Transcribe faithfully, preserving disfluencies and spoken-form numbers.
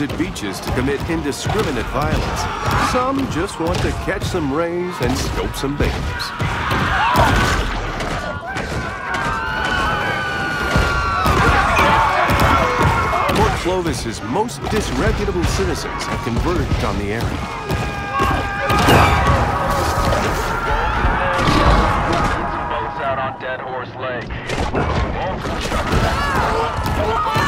visit beaches to commit indiscriminate violence. Some just want to catch some rays and scope some babes. Port Clovis's most disreputable citizens have converged on the area. Boats out on Dead Horse Lake.